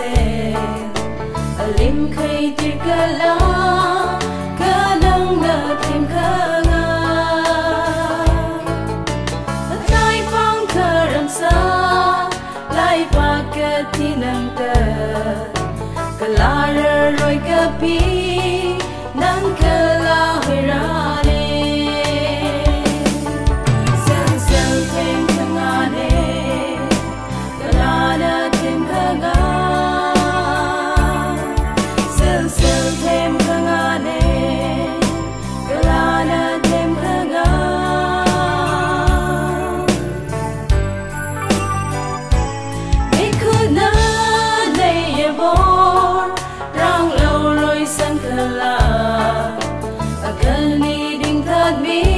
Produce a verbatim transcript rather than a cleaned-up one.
se lim khay tir kala kanang na tim khanga lai pang karam sa lai pa ka tinang ta kalara roi ka pi nang kala hirane sel sel tem khangane kalana tim khanga sel sel tem khangane kalana tim khanga ekuna nei yebor rang lo roi sang kala akani ding that me